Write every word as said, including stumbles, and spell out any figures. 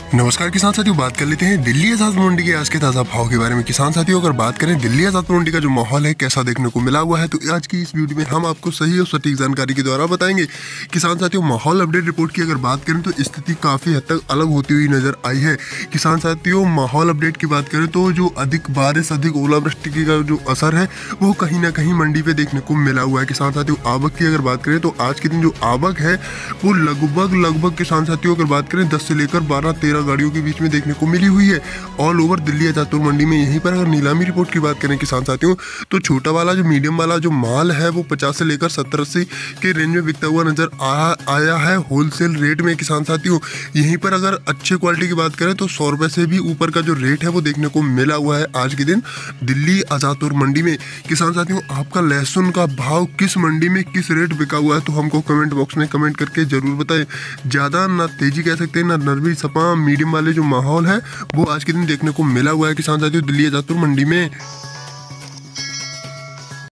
नमस्कार किसान साथियों, बात कर लेते हैं दिल्ली आजाद मंडी के आज के ताज़ा भाव के बारे में। किसान साथियों, अगर बात करें दिल्ली आजाद मंडी का जो माहौल है कैसा देखने को मिला हुआ है, तो आज की इस वीडियो में हम आपको सही और सटीक जानकारी के द्वारा बताएंगे। किसान साथियों, माहौल अपडेट रिपोर्ट की अगर बात करें तो स्थिति काफ़ी हद तक अलग होती हुई नजर आई है। किसान साथियों, माहौल अपडेट की बात करें तो जो अधिक बारिश, अधिक ओलावृष्टि का जो असर है वो कहीं ना कहीं मंडी पे देखने को मिला हुआ है। किसान साथियों, आवक की अगर बात करें तो आज के दिन जो आवक है वो लगभग लगभग किसान साथियों अगर बात करें दस से लेकर बारह तेरह गाड़ियों के बीच में देखने को मिली हुई है ऑल ओवर दिल्ली आजादपुर मंडी में। यहीं पर अगर नीलामी रिपोर्ट की बात करें किसान साथियों, तो छोटा वाला जो मीडियम वाला जो माल है वो पचास से लेकर सत्तर अस्सी के रेंज में बिकता हुआ नजर आ, आया है होलसेल रेट में। किसान साथियों, यहीं पर अगर अच्छे क्वालिटी की बात करें तो सौ रुपए से भी ऊपर का जो रेट है वो देखने को मिला हुआ है आज के दिन दिल्ली आजादपुर मंडी में। किसान साथियों, आपका लहसुन का भाव किस मंडी में किस रेट बिका हुआ है तो हमको कमेंट बॉक्स में कमेंट करके जरूर बताएं। ज्यादा ना तेजी कह सकते हैं ना नरमी सपा मीडियम वाले जो माहौल है वो आज के दिन देखने को मिला हुआ है किसान साथियों दिल्ली आजादपुर मंडी में।